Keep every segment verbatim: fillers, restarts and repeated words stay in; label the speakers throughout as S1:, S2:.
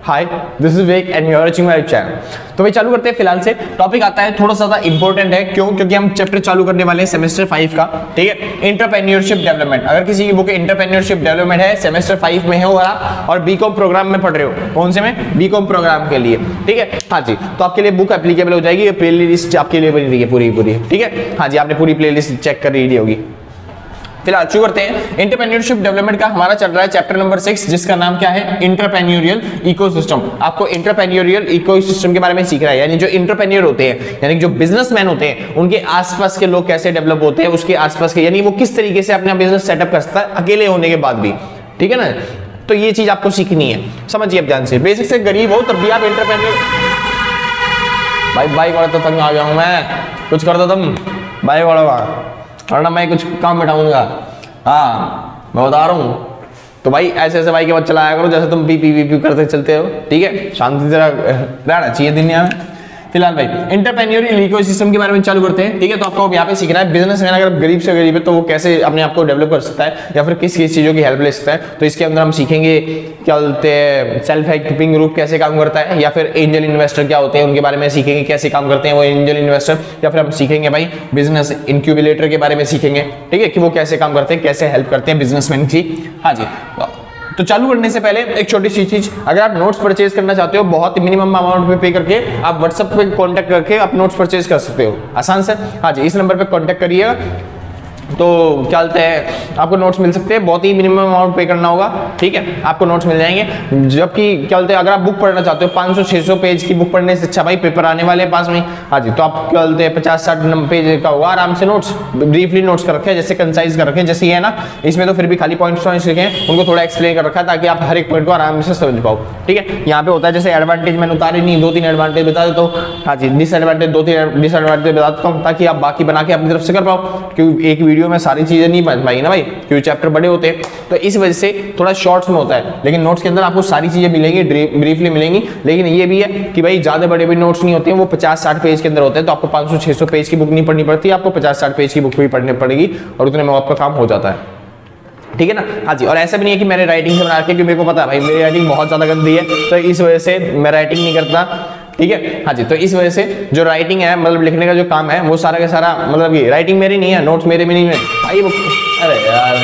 S1: Hi, this is Vivek and you are watching my channel. तो भाई चालू करते हैं। फिलहाल से टॉपिक आता है थोड़ा सा इंपॉर्टेंट है, क्यों? क्योंकि हम चैप्टर चालू करने वाले हैं सेमेस्टर फाइव का, ठीक है, एंटरप्रेन्योरशिप डेवलपमेंट। अगर किसी की बुक एंटरप्रेन्योरशिप डेवलपमेंट है, सेमेस्टर फाइव में हो आप और बीकॉम प्रोग्राम में पढ़ रहे हो, कौन से में? बीकॉम प्रोग्राम के लिए, ठीक है। हाँ जी, तो आपके लिए बुक एप्लीकेबल हो जाएगी। प्ले लिस्ट आपके लिए बनी रही है पूरी पूरी, ठीक है। हाँ जी, आपने पूरी प्ले लिस्ट चेक कर ली होगी। फिलहाल शुरू करते हैं। एंटरप्रेन्योरशिप डेवलपमेंट का हमारा चल रहा है चैप्टर नंबर सिक्स, जिसका नाम क्या है? Entrepreneurial ecosystem. आपको एंटरप्रेन्योरियल इकोसिस्टम के बारे में सीख रहा है, यानी जो एंटरप्रेन्योर होते हैं, यानी जो बिजनेसमैन होते हैं, उनके आसपास के लोग कैसे डेवलप होते हैं, उसके आसपास के, यानी वो किस तरीके से अपना बिजनेस सेटअप कर सकता है अकेले होने के बाद भी, ठीक है ना। तो ये चीज आपको सीखनी है, समझिए अब ध्यान से। बेसिक से गरीब हो तब भी आप एंटरप्रेन्योर। भाई भाई बड़ा तो तंग आ गया हूं मैं, कुछ कर दो तुम भाई बड़ा और ना मैं कुछ काम बैठाऊंगा। हाँ मैं बता रहा हूँ। तो भाई ऐसे ऐसे भाई के बाद चलाया करो जैसे तुम पी पी पी पी करते चलते हो, ठीक है। शांति से रहना चाहिए दुनिया में। फिलहाल भाई एंटरप्रेन्योरियल इकोसिस्टम के बारे में चालू करते हैं, ठीक है। तो आपको यहाँ पे सीखना है बिजनेसमैन अगर गरीब से गरीब है तो वो कैसे अपने आप को डेवलप कर सकता है या फिर किस किस चीज़ों की हेल्प ले सकता है। तो इसके अंदर हम सीखेंगे क्या बोलते हैं, सेल्फ हेल्पिंग ग्रुप कैसे काम करता है, या फिर एंजल इन्वेस्टर क्या होते हैं उनके बारे में सीखेंगे, कैसे काम करते हैं वो एंजल इन्वेस्टर। या फिर हम सीखेंगे भाई बिजनेस इंक्यूबेटर के बारे में सीखेंगे, ठीक है, कि वो कैसे काम करते हैं, कैसे हेल्प करते हैं बिजनेसमैन की। हाँ जी, तो चालू करने से पहले एक छोटी सी चीज, अगर आप नोट्स परचेज करना चाहते हो बहुत मिनिमम अमाउंट पे पे करके, आप व्हाट्सएप पे कांटेक्ट करके आप नोट्स परचेज कर सकते हो आसान से। हाँ जी, इस नंबर पे कांटेक्ट करिएगा तो क्या बोलते हैं आपको नोट्स मिल सकते हैं। बहुत ही मिनिमम अमाउंट पे करना होगा, ठीक है, आपको नोट्स मिल जाएंगे। जबकि क्या बोलते हैं अगर आप बुक पढ़ना चाहते हो पाँच सौ छह सौ पेज की बुक पढ़ने से अच्छा भाई पेपर आने वाले हैं पास में। हाँ जी, तो आप क्या बोलते हैं पचास साठ पेज का होगा आराम से नोट्स, ब्रीफली नोट्स कर रखे हैं, जैसे कंसाइज कर रखे हैं, जैसे ये है ना, इसमें तो फिर भी खाली पॉइंट्स पॉइंट्स लिखे हैं, उनको थोड़ा एक्सप्लेन कर रखा है ताकि आप हर एक पॉइंट को आराम से समझ पाओ, ठीक है। यहाँ पे होता है जैसे एडवांटेज मैंने उतारे नहीं, दो तीन एडवांटेज बता देता हूँ। हाँ जी, डिसएडवांटेज दो तीन डिसएडवांटेज बता देता हूँ ताकि आप बाकी बना के अपनी तरफ से कर पाओ, क्योंकि एक वीडियो में सारी चीजें नहीं बन पाएगी ना भाई, क्योंकि चैप्टर बड़े होते हैं। तो इस वजह से थोड़ा शॉर्ट्स में होता है, लेकिन नोट्स के अंदर आपको सारी चीजें मिलेंगी, ब्रीफली मिलेंगी। लेकिन ये भी है कि भाई ज्यादा बड़े बड़े नोट्स नहीं होते हैं, वो पचास साठ पेज के अंदर होते हैं। तो आपको पाँच सौ छह सौ पेज की बुक नहीं पढ़नी पड़ती, आपको पचास साठ पेज की बुक भी पढ़नी पड़ेगी और उतने में आपका काम हो जाता है, ठीक है ना। हाँ जी, और ऐसा भी नहीं है कि मेरे राइटिंग से बना के, क्योंकि मेरे को पता है भाई मेरी राइटिंग बहुत ज्यादा गंदी है, तो इस वजह से मैं राइटिंग नहीं करता, ठीक है। हाँ जी, तो इस वजह से जो राइटिंग है, मतलब लिखने का जो काम है, वो सारा का सारा, मतलब ये राइटिंग मेरी नहीं है, नोट्स मेरे में नहीं है भाई। अरे यार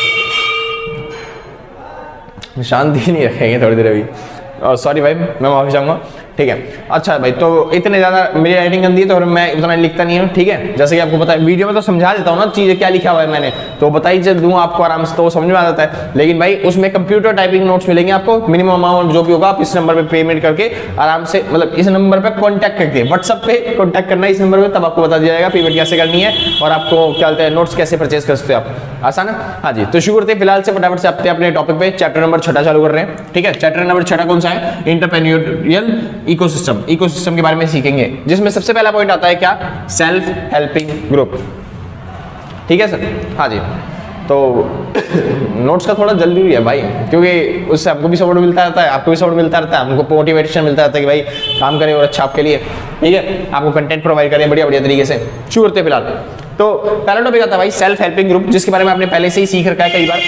S1: शांति नहीं रखेंगे थोड़ी देर अभी, सॉरी भाई मैं माफी चाहूंगा, ठीक है। अच्छा भाई, तो इतने ज्यादा मेरी राइटिंग गंदी है तो मैं उतना लिखता नहीं हूँ, ठीक है। जैसे कि आपको पता है वीडियो में तो समझा देता हूँ ना चीजें क्या लिखा हुआ है मैंने, तो बताई जब दूँ आपको आराम से तो समझ में आ जाता है। लेकिन भाई उसमें कंप्यूटर टाइपिंग नोट्स मिलेंगे आपको, मिनिमम अमाउंट जो भी होगा आप इस नंबर पे पेमेंट करके आराम से, मतलब इस नंबर पे कॉन्टैक्ट करके, व्हाट्सएप पे कॉन्टैक्ट करना है इस नंबर पे, तब आपको बता दिया जाएगा पेमेंट कैसे करनी है और आपको क्या बोलते हैं नोट्स कैसे परचेज कर सकते हो आप, आसान है। हाँ जी, तो शुरू करते हैं। फिलहाल से फटाफट से अपने अपने टॉपिक पे चैप्टर नंबर छठा चालू कर रहे हैं, ठीक है। चैप्टर नंबर छठा कौन सा है? Entrepreneurial ecosystem. इकोसिस्टम के बारे में सीखेंगे, जिसमें सबसे पहला पॉइंट आता है क्या? सेल्फ हेल्पिंग ग्रुप, ठीक है सर। हाँ जी, तो नोट्स का थोड़ा जल्दी भी है भाई, क्योंकि उससे हमको भी सपोर्ट मिलता रहता है, आपको भी सपोर्ट मिलता रहता है, हमको मोटिवेशन मिलता रहता है कि भाई काम करें और अच्छा आपके लिए, ठीक है, आपको कंटेंट प्रोवाइड करें बढ़िया बढ़िया तरीके से। शुरू करते हैं। फिलहाल तो पहला टॉपिक आता है भाई सेल्फ हेल्पिंग ग्रुप, जिसके बारे में आपने पहले से ही सीख रखा है कई बार।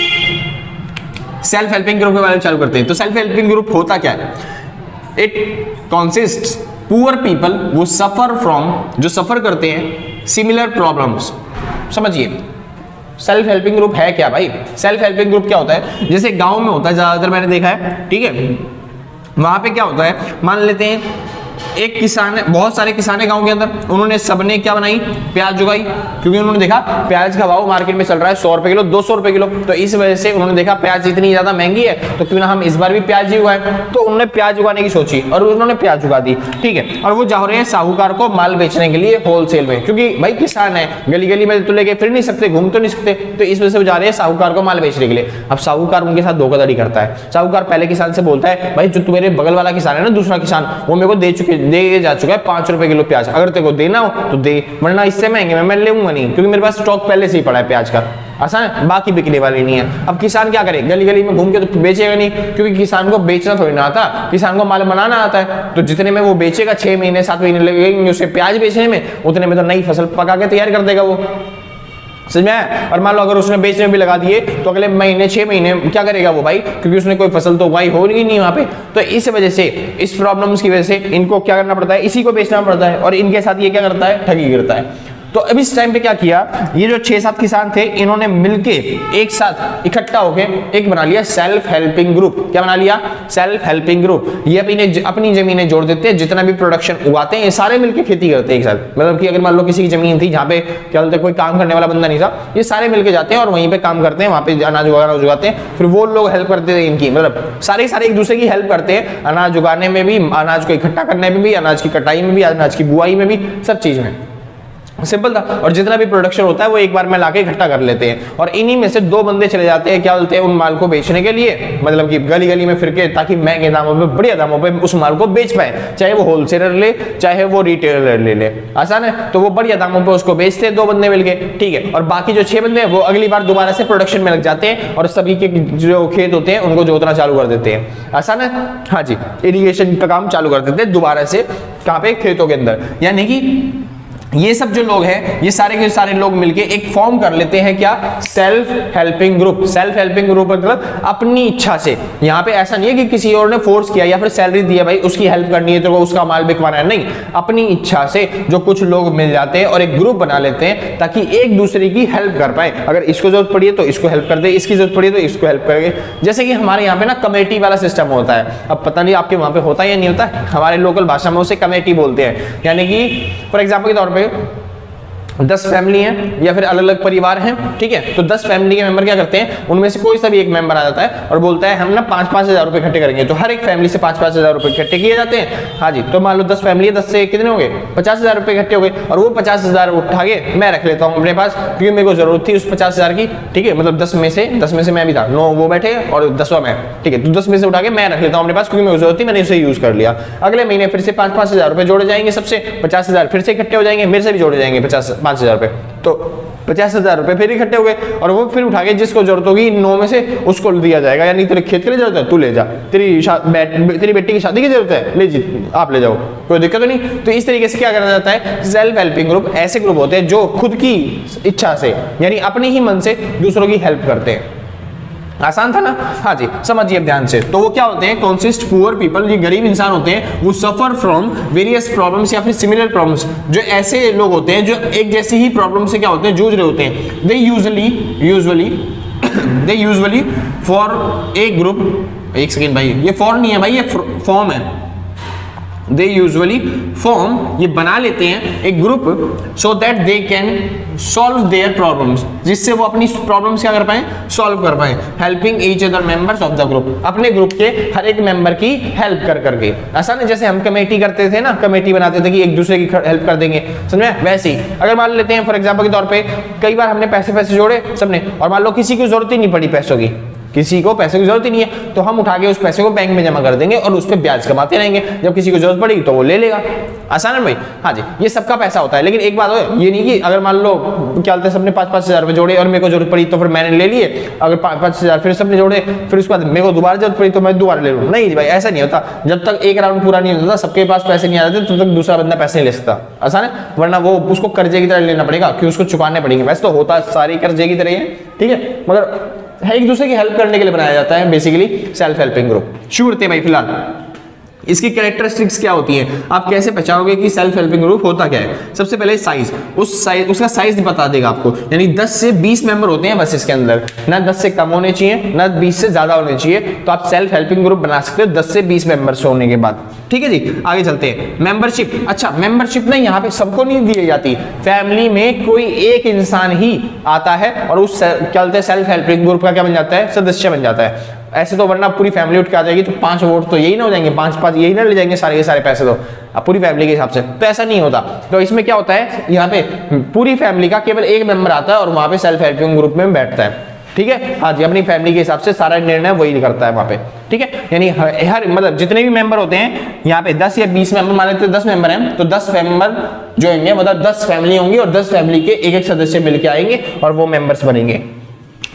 S1: सेल्फ हेल्पिंग ग्रुप के बारे में चालू करते हैं। तो सेल्फ हेल्पिंग ग्रुप होता क्या है? इट कॉन्सिस्ट्स पुअर पीपल वो सफर फ्रॉम, जो सफर करते हैं सिमिलर प्रॉब्लम्स। समझिए सेल्फ हेल्पिंग ग्रुप है क्या भाई? सेल्फ हेल्पिंग ग्रुप क्या होता है? जैसे गांव में होता है, ज्यादातर मैंने देखा है, ठीक है। वहां पे क्या होता है, मान लेते हैं एक किसान है, बहुत सारे किसान है गांव के अंदर, उन्होंने सबने क्या बनाई? प्याज उगाई, क्योंकि उन्होंने देखा प्याज का भाव मार्केट में चल रहा है सौ रुपए किलो, दो सौ रुपए किलो। तो इस वजह से उन्होंने देखा प्याज इतनी ज्यादा महंगी है, तो क्यों ना हम इस बार भी प्याज ही उगाएं। तो उन्होंने प्याज उगाने की सोची और उन्होंने प्याज उगा दी, ठीक है। और वो जा रहे हैं साहूकार को माल बेचने के लिए होलसेल में, क्योंकि भाई किसान है, गली गली में तो लेके फिर नहीं सकते, घूम तो नहीं सकते, तो इस वजह से वो जा रहे हैं साहूकार को माल बेचने के लिए। अब साहूकार उनके साथ धोखाधड़ी करता है। साहूकार पहले किसान से बोलता है भाई जो तुम्हारे बगल वाला किसान है ना, दूसरा किसान, वो मेरे को दे चुके दे जा चुका है पांच रुपए किलो प्याज, अगर तेरे को देना हो तो दे, वरना इससे महंगे में मैं लेऊंगा नहीं, क्योंकि मेरे पास स्टॉक पहले से ही पड़ा है प्याज का, आसान है, बाकी बिकने वाली नहीं है। अब किसान क्या करे, गली गली में घूम के तो बेचेगा नहीं, क्योंकि किसान को बेचना थोड़ी ना आता, किसान को माल बनाना आता है। तो जितने में वो बेचेगा, छह महीने सात महीने लगेंगे उसे प्याज बेचने में, उतने में तो नई फसल पका के तैयार कर देगा वो, समझ में आया? और मान लो अगर उसने बेचने में भी लगा दिए तो अगले महीने छह महीने क्या करेगा वो भाई, क्योंकि उसने कोई फसल तो उगाई होगी नहीं वहां पे। तो इस वजह से, इस प्रॉब्लम्स की वजह से इनको क्या करना पड़ता है, इसी को बेचना पड़ता है, और इनके साथ ये क्या करता है, ठगी करता है। तो अब इस टाइम पे क्या किया, ये जो छह सात किसान थे इन्होंने मिलके एक साथ इकट्ठा होके एक बना लिया सेल्फ हेल्पिंग ग्रुप। क्या बना लिया, सेल्फ हेल्पिंग ग्रुप। ये अपनी अपनी जमीनें जोड़ देते हैं, जितना भी प्रोडक्शन उगाते हैं ये सारे मिलके खेती करते हैं एक साथ। मतलब कि अगर मान लो किसी की जमीन थी जहाँ पे क्या बोलते हैं कोई काम करने वाला बंदा नहीं था, ये सारे मिलके जाते हैं और वहीं पे काम करते हैं, वहां पे अनाज वगैरह उगाते हैं, फिर वो लोग हेल्प करते हैं इनकी, मतलब सारे सारे एक दूसरे की हेल्प करते हैं, अनाज उगाने में भी, अनाज को इकट्ठा करने में भी, अनाज की कटाई में भी, अनाज की बुआई में भी, सब चीज में। सिंपल था। और जितना भी प्रोडक्शन होता है वो एक बार में लाके इकट्ठा कर लेते हैं, और इन्हीं में से दो बंदे चले जाते हैं, क्या बोलते हैं, उन माल को बेचने के लिए, मतलब कि गली गली में फिर के, ताकि महंगे दामों पे, बढ़िया दामों पे उस माल को बेच पाए, चाहे वो होलसेलर ले चाहे वो रिटेलर ले ले, आसान है। तो वो बढ़िया दामों पे उसको बेचते हैं दो बंदे मिलके, ठीक है। और बाकी जो छह बंदे हैं वो अगली बार दोबारा से प्रोडक्शन में लग जाते हैं और सभी के जो खेत होते हैं उनको जोतना चालू कर देते हैं, आसान है। हाँ जी, इरिगेशन का काम चालू कर देते हैं दोबारा से, कहाँ पे, खेतों के अंदर। यानी कि ये सब जो लोग हैं ये सारे के सारे लोग मिलके एक फॉर्म कर लेते हैं, क्या, self helping group. Self helping group मतलब अपनी इच्छा से। यहाँ पे ऐसा नहीं है कि किसी और ने फोर्स किया या फिर सैलरी दिया, भाई उसकी हेल्प करनी है तो उसका माल बिकवाना है, नहीं, अपनी इच्छा से जो कुछ लोग मिल जाते हैं और एक ग्रुप बना लेते हैं ताकि एक दूसरे की हेल्प कर पाए। अगर इसको जरूरत पड़ी है तो इसको हेल्प कर दे, इसकी जरूरत पड़ी है तो इसको हेल्प करेंगे। जैसे कि हमारे यहाँ पे ना कमेटी वाला सिस्टम होता है, अब पता नहीं आपके वहां पे होता है या नहीं होता है, हमारे लोकल भाषा में उसे कमेटी बोलते हैं। यानी कि फॉर एग्जाम्पल के तौर पे दस फैमिली हैं या फिर अलग अलग परिवार हैं, ठीक है, तो दस फैमिली के मेंबर क्या करते हैं, उनमें से कोई सा भी एक मेंबर आ जाता है और बोलता है हम ना पांच पांच हजार रुपए इकट्ठे करेंगे। तो हर एक फैमिली से पांच पांच हजार रुपए इकट्ठे किए जाते हैं। हाँ जी, तो मान लो दस फैमिली है, दस से कितने हो गए, पचास हजार रुपए इकट्ठे हो गए, और वो पचास हजार उठा के मैं रख लेता हूँ अपने पास, क्योंकि मेरे को जरूरत थी उस पचास हजार की, ठीक है, मतलब दस में से दस में से मैं भी था, नौ वो बैठे और दसवां मैं, ठीक है, तो दस में से उठा के मैं रख लेता हूँ अपने पास, क्योंकि मेरे को जरूरत थी, मैंने उसे यूज कर लिया। अगले महीने फिर से पांच पांच हजार रुपए जोड़े जाएंगे, सबसे पचास हजार फिर से इकट्ठे हो जाएंगे, मेरे से भी जोड़े जाएंगे पचास पांच हजार रुपए, तो पचास हजार रुपए फिर इकट्ठे हो गए, और वो फिर उठा के जिसको जरूरत होगी नौ में से उसको दिया जाएगा। यानी तेरे खेत के लिए जरूरत है तू ले जा, तेरी तेरी बेटी की शादी की जरूरत है ले जी आप ले जाओ, कोई दिक्कत तो नहीं। तो इस तरीके से क्या करा जाता है, सेल्फ हेल्पिंग ग्रुप ऐसे ग्रुप होते हैं जो खुद की इच्छा से यानी अपने ही मन से दूसरों की हेल्प करते हैं। आसान था ना? हाँ जी, समझिए ध्यान से। तो वो क्या होते हैं, कॉन्सिस्ट पुअर पीपल, ये गरीब इंसान होते हैं, वो सफर फ्रॉम वेरियस प्रॉब्लम्स या फिर सिमिलर प्रॉब्लम्स। जो ऐसे लोग होते हैं जो एक जैसी ही प्रॉब्लम से क्या होते हैं, जूझ रहे होते हैं। They usually usually they usually for a group, एक सेकेंड भाई, ये फॉर नहीं है भाई, ये फॉर्म है। दे यूजुअली फॉर्म, ये बना लेते हैं एक group, so that they can solve their problems, जिससे वो अपनी प्रॉब्लम्स क्या कर पाए, सॉल्व कर पाए। Helping each other members of the group, अपने ग्रुप के हर एक मेंबर की हेल्प कर करके। ऐसा नहीं जैसे हम कमेटी करते थे ना, कमेटी बनाते थे कि एक दूसरे की हेल्प कर देंगे, समझे, वैसे ही अगर मान लेते हैं फॉर एग्जाम्पल के तौर पे कई बार हमने पैसे पैसे जोड़े सबने, और मान लो किसी को जरूरत ही नहीं पड़ी पैसों की, किसी को पैसे की जरूरत ही नहीं है, तो हम उठा के उस पैसे को बैंक में जमा कर देंगे और उस पर ब्याज कमाते रहेंगे, जब किसी को जरूरत पड़ेगी तो वो ले लेगा। आसान है भाई? हाँ जी, ये सबका पैसा होता है। लेकिन एक बात हो, ये नहीं कि अगर मान लो क्या बोलते हैं सबने पाँच पाँच हजार रुपए जोड़े और मेरे को जरूरत पड़ी तो फिर मैंने ले लिए, अगर पाँच पाँच हजार फिर सबने जोड़े फिर उसके बाद मेरे को दोबारा जरूरत पड़ी तो मैं दोबारा ले लूँ, नहीं भाई ऐसा नहीं होता। जब तक एक राउंड पूरा नहीं होता, सबके पास पैसे नहीं आ जाते, तब तक दूसरा बंदा पैसे नहीं ले सकता। आसान है? वरना वो उसको कर्जे की तरह लेना पड़ेगा, क्योंकि उसको चुकाने पड़ेंगे। वैसे तो होता सारी कर्जे की तरह ही है, ठीक है, मगर एक दूसरे की हेल्प करने के लिए बनाया जाता है बेसिकली सेल्फ हेल्पिंग ग्रुप। शुरू करते हैं भाई। फिलहाल इसकी कैरेक्टरिस्टिक्स क्या होती हैं, आप कैसे पहचानोगे कि सेल्फ हेल्पिंग ग्रुप होता क्या है? सबसे पहले साइज, उस साइज उसका साइज बता देगा आपको। यानी दस से बीस मेंबर होते हैं बस इसके अंदर, ना दस से कम होने चाहिए ना बीस से ज्यादा होने चाहिए, तो आप सेल्फ हेल्पिंग ग्रुप बना सकते हो दस से बीस मेंबर्स होने के बाद। ठीक है जी, आगे चलते हैं। मेंबरशिप, अच्छा मेंबरशिप ना यहाँ पे सबको नहीं दी जाती, फैमिली में कोई एक इंसान ही आता है और उस क्या बोलते हैं सेल्फ हेल्पिंग ग्रुप का क्या बन जाता है, सदस्य बन जाता है। ऐसे तो वरना पूरी फैमिली उठ के आ जाएगी तो पांच वोट तो यही ना हो जाएंगे, पांच पांच यही ना ले जाएंगे सारे के सारे पैसे, तो अब पूरी फैमिली के हिसाब से तो ऐसा नहीं होता। तो इसमें क्या होता है, यहाँ पे पूरी फैमिली का केवल एक मेंबर आता है और वहां पे सेल्फ हेल्पिंग ग्रुप में बैठता है। ठीक है, हाँ जी, अपनी फैमिली के हिसाब से सारा निर्णय वही करता है वहां पे। ठीक है, यानी हर, हर मतलब जितने भी मेंबर होते हैं यहाँ पे दस या बीस मेंबर, मान लेते हैं दस मेंबर हैं तो दस मेंबर जो होंगे मतलब दस फैमिली होंगी और दस फैमिली के एक एक सदस्य मिलके आएंगे और वो मेंबर्स बनेंगे।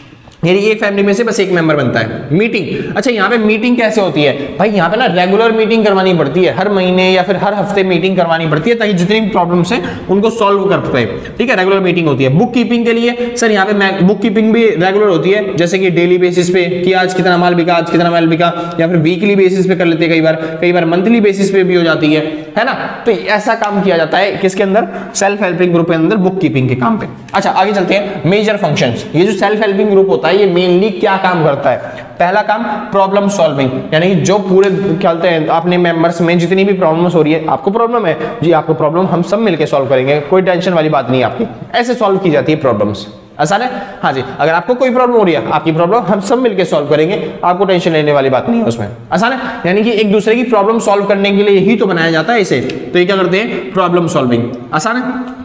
S1: यानी एक फैमिली में से बस एक मेंबर बनता है। मीटिंग, अच्छा यहाँ पे मीटिंग कैसे होती है भाई, यहाँ पे ना रेगुलर मीटिंग करवानी पड़ती है, हर महीने या फिर हर हफ्ते मीटिंग करवानी पड़ती है ताकि जितनी भी प्रॉब्लम्स हैं उनको सॉल्व कर पाए, ठीक है। रेगुलर मीटिंग होती है। बुक कीपिंग के लिए सर यहाँ पे बुक कीपिंग भी रेगुलर होती है, जैसे कि डेली बेसिस पे कि आज कितना माल बिका, आज कितना माल बिका, या फिर वीकली बेसिस पे कर लेते हैं, कई बार कई बार मंथली बेसिस पे भी हो जाती है, है ना। तो ऐसा काम किया जाता है किसके अंदर, सेल्फ हेल्पिंग ग्रुप के अंदर, बुक कीपिंग के काम पे। अच्छा आगे चलते हैं, मेजर फंक्शंस। ये जो सेल्फ हेल्पिंग ग्रुप होता है ये मेनली क्या काम करता है, पहला काम प्रॉब्लम सॉल्विंग, यानी कि जो पूरे कहते हैं अपने मेंबर्स में जितनी भी प्रॉब्लम्स हो रही है, आपको प्रॉब्लम है जी, आपको प्रॉब्लम हम सब मिलकर सॉल्व करेंगे, कोई टेंशन वाली बात नहीं है आपकी, ऐसे सॉल्व की जाती है प्रॉब्लम्स। आसान है, हाँ जी। अगर आपको कोई प्रॉब्लम हो रही है, आपकी प्रॉब्लम हम सब मिलकर सॉल्व करेंगे, आपको टेंशन लेने वाली बात नहीं है उसमें। आसान है, यानी कि एक दूसरे की प्रॉब्लम सॉल्व करने के लिए ही तो बनाया जाता है इसे, तो ये क्या करते हैं, प्रॉब्लम सॉल्विंग। आसान है।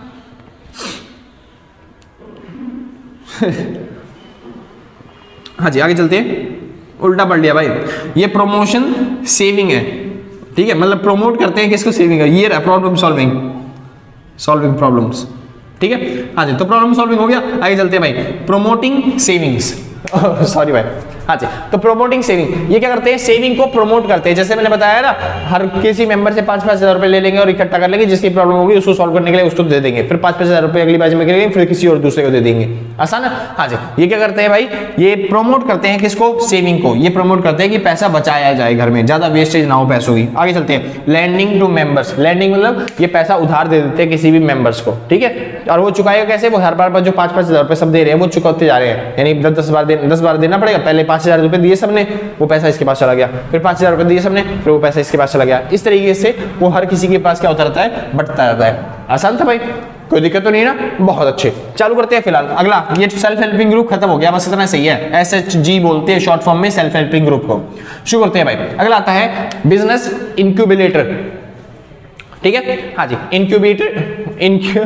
S1: हाँ जी आगे चलते हैं, उल्टा पढ़ लिया भाई। ये प्रमोशन सेविंग है, ठीक है, मतलब प्रमोट करते हैं किसको, सेविंग है। ये रहा प्रॉब्लम सॉल्विंग, सॉल्विंग प्रॉब्लम्स, ठीक है। हाँ जी, तो प्रॉब्लम सॉल्विंग हो गया। आगे चलते हैं भाई, प्रोमोटिंग सेविंग्स, सॉरी भाई, हाँ जी। तो प्रोमोटिंग सेविंग, ये क्या करते हैं, सेविंग को प्रमोट करते हैं। जैसे मैंने बताया ना, हर किसी मेंबर से पांच पांच हजार रुपए ले लेंगे और इकट्ठा कर लेंगे, जिसकी प्रॉब्लम होगी उसको सॉल्व करने के लिए उसको दे देंगे, फिर पांच पांच हजार रुपए अगली बार में करेंगे, फिर किसी और दूसरे को दे देंगे। आसान है, हाँ जी। ये क्या करते हैं भाई, ये प्रमोट करते हैं किसको, सेविंग को। ये प्रमोट करते हैं कि पैसा बचाया जाए घर में, ज्यादा वेस्टेज ना हो पैसों की। आगे चलते हैं, लैंडिंग टू मेंबर्स। लैंडिंग मतलब ये पैसा उधार दे देते हैं किसी भी मेंबर्स को, ठीक है। और वो चुकाएगा कैसे, वो हर बार जो पांच पांच हजार रुपए सब दे रहे हैं वो चुकाते जा रहे हैं, यानी दस दस बार दस बार देना पड़ेगा। पहले पांच हजार रुपए दिए सबने, वो पैसा इसके पास चला गया, फिर पांच हजार रुपए दिए सबने, फिर वो पैसा इसके पास चला गया। इस तरीके से वो हर किसी के पास क्या होता रहता है, बढ़ता रहता है। आसान था भाई, कोई दिक्कत तो नहीं ना, बहुत अच्छे। चालू करते हैं फिलहाल अगला। ये सेल्फ हेल्पिंग ग्रुप खत्म हो गया, बस इतना सही है। एस एच जी बोलते हैं शॉर्ट फॉर्म में सेल्फ हेल्पिंग ग्रुप को। शुरू करते हैं भाई। अगला आता है बिजनेस इंक्यूबेटर, ठीक है। हाँ जी, इंक्यूबेटर, इंक्यू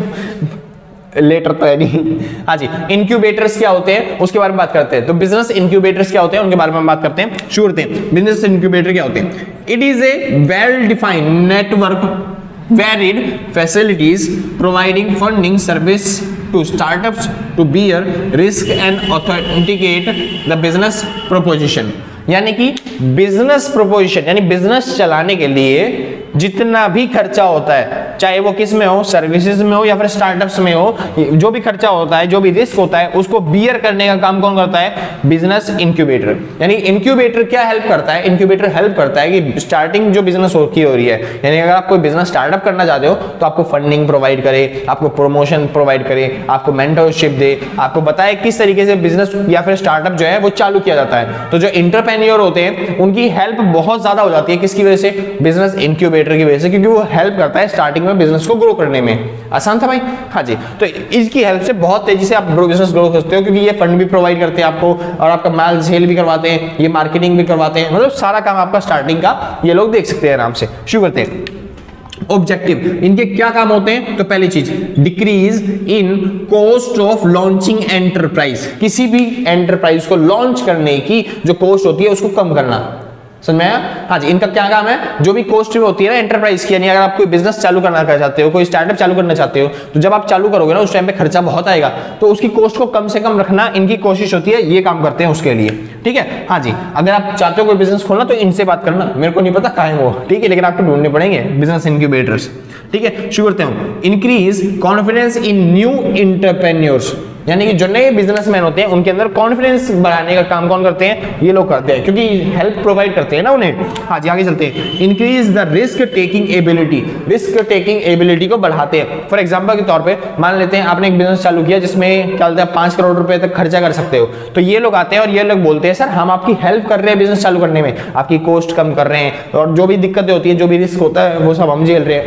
S1: लेटर तो है नहीं, हाँ जी। इंक्यूबेटर्स क्या होते हैं उसके बारे में बात करते हैं। तो बिजनेस इंक्यूबेटर्स क्या होते हैं उनके बारे में बात करते हैं। शुरू करते हैं, बिजनेस इंक्यूबेटर क्या होते हैं। It is a well defined network varied facilities providing funding service to startups to bear risk and authenticate the business proposition। यानी कि बिजनेस प्रोपोजिशन, यानी बिजनेस चलाने के लिए जितना भी खर्चा होता है, चाहे वो किस में हो, सर्विसेज में हो या फिर स्टार्टअप्स में हो, जो भी खर्चा होता है, जो भी रिस्क होता है, उसको बियर करने का काम कौन करता है, बिजनेस इंक्यूबेटर। यानी इंक्यूबेटर क्या हेल्प करता है, इंक्यूबेटर हेल्प करता है कि स्टार्टिंग जो बिजनेस की हो रही है, यानी अगर आप कोई बिजनेस स्टार्टअप करना चाहते हो तो आपको फंडिंग प्रोवाइड करे, आपको प्रमोशन प्रोवाइड करे, आपको मेंटरशिप दे, आपको बताए किस तरीके से बिजनेस या फिर स्टार्टअप जो है वो चालू किया जाता है। तो जो एंटरप्रेन्योर होते हैं उनकी हेल्प बहुत ज्यादा हो जाती है, किसकी वजह से, बिजनेस इंक्यूबेटर की वजह से, क्योंकि वो हेल्प करता है स्टार्टिंग में बिजनेस को ग्रो करने में। आसान था भाई, हाँ जी। तो इसकी हेल्प से बहुत तेजी से आप बिजनेस ग्रो करते हो, क्योंकि ये फंड भी प्रोवाइड करते हैं आपको और आपका माल सेल भी करवाते हैं, ये मार्केटिंग भी करवाते हैं, मतलब सारा काम आपका स्टार्टिंग का ये लोग देख सकते हैं आराम से। शुरू करते हैं। ऑब्जेक्टिव, इनके क्या काम होते हैं। तो पहली चीज, decrease in cost of launching enterprise. किसी भी एंटरप्राइज को लॉन्च करने की जो कॉस्ट होती है उसको कम करना। समझ में आया, हाँ जी। इनका क्या काम है, जो भी कॉस्ट होती है ना एंटरप्राइज की, यानी अगर आप कोई बिजनेस चालू करना चाहते हो, कोई स्टार्टअप चालू करना चाहते हो, तो जब आप चालू करोगे ना उस टाइम पे खर्चा बहुत आएगा, तो उसकी कॉस्ट को कम से कम रखना इनकी कोशिश होती है, ये काम करते हैं उसके लिए, ठीक है। हाँ जी, अगर आप चाहते हो कोई बिजनेस खोलना तो इनसे बात करना, मेरे को नहीं पता कहाँ है वो, ठीक है, लेकिन आपको ढूंढने पड़ेंगे बिजनेस इंक्यूबेटर्स, ठीक है। शुरू करते हैं। Increase confidence in new entrepreneurs, यानी कि जो नए बिजनेसमैन होते हैं उनके अंदर कॉन्फिडेंस बढ़ाने का काम कौन करते हैं, ये लोग करते हैं, क्योंकि हेल्प प्रोवाइड करते हैं ना उन्हें। हाँ जी, आगे चलते हैं। Increase the risk taking ability, risk taking ability को बढ़ाते हैं। फॉर एग्जांपल के तौर पे मान लेते हैं आपने एक बिजनेस चालू किया जिसमें क्या बोलते हैं पांच करोड़ रुपए तक खर्चा कर सकते हो, तो ये लोग आते हैं और ये लोग बोलते हैं सर हम आपकी हेल्प कर रहे हैं बिजनेस चालू करने में, आपकी कॉस्ट कम कर रहे हैं, और जो भी दिक्कतें होती है, जो भी रिस्क होता है वो सब हम झेल रहे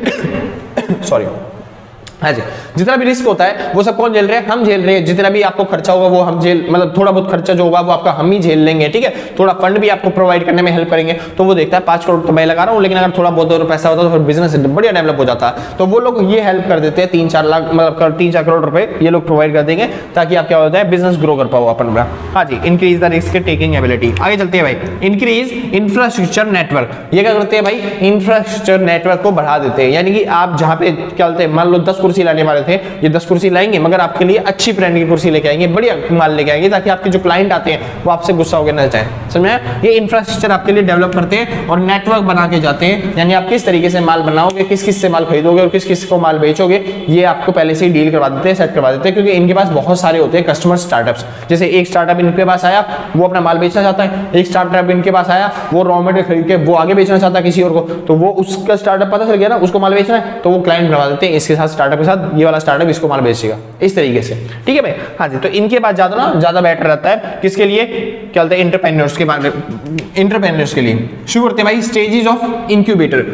S1: हैं। सॉरी, हाँ जी, जितना भी रिस्क होता है वो सब कौन झेल रहे हैं, हम झेल रहे हैं। जितना भी आपको खर्चा होगा वो हम झेल, मतलब थोड़ा बहुत खर्चा जो होगा वो आपका हम ही झेल लेंगे, ठीक है। थोड़ा फंड भी आपको प्रोवाइड करने में हेल्प करेंगे। तो वो देखता है पांच करोड़ तो मैं लगा रहा हूँ, लेकिन अगर थोड़ा बहुत और पैसा होता तो फिर बिजनेस बढ़िया डेवलप हो जाता है। तो वो लोग ये हेल्प कर देते हैं, तीन चार लाख मतलब तीन चार करोड़ रुपए ये लोग प्रोवाइड कर देंगे, ताकि आप क्या होता है बिजनेस ग्रो कर पाओ अपन अपना। हाँ जी, increase the risk taking ability. आगे चलते हैं भाई। इंक्रीज इंफ्रास्ट्रक्चर नेटवर्क, ये क्या करते हैं भाई, इंफ्रास्ट्रक्चर नेटवर्क को बढ़ा देते हैं। यानी कि आप जहाँ पे क्या बोलते हैं, मान लो दस कुर्सी लाने वाले थे, ये दस कुर्सी लाएंगे मगर आपके लिए अच्छी ब्रांड की कुर्सी लेके आएंगे, बढ़िया माल लेके आएंगे, ताकि आपके जो क्लाइंट आते हैं वो आपसे गुस्सा होकर ना जाए। समझ में? ये इंफ्रास्ट्रक्चर आपके लिए डेवलप करते हैं और नेटवर्क बना के जाते हैं, यानी आप किस तरीके से माल बनाओगे, किस किस से माल खरीदोगे और किस किस को माल बेचोगे, ये आपको पहले से ही डील करवा देते हैं, सेट करवा देते हैं, क्योंकि इनके पास बहुत सारे होते हैं कस्टमर स्टार्टअप्स। जैसे एक स्टार्टअप इनके पास आया, वो अपना माल बेचना चाहता है, एक स्टार्टअप इनके पास आया, वो रॉ मटेरियल खरीद के वो आगे बेचना चाहता है किसी और को, तो वो उसका स्टार्टअप पता चल गया ना, उसको माल बेचना है, तो वो क्लाइंट बनवा देते हैं इसके साथ, स्टार्टअप के साथ, ये वाला स्टार्टअप इसको माल बेचेगा, इस तरीके से। ठीक है भाई? हाँ जी, तो इनके पास ज्यादा ना ज्यादा बेटर रहता है, किसके लिए? क्या बोलते हैं? एंटरप्रेन्योर्स के बारे में, एंटरप्रेन्योर्स के लिए। शुरू करते हैं भाई स्टेजेस ऑफ इंक्यूबेटर।